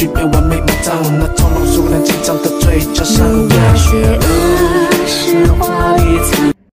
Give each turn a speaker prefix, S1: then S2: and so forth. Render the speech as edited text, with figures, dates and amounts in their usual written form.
S1: 具备完美满当，那从容熟练紧张的嘴角上扬。
S2: 学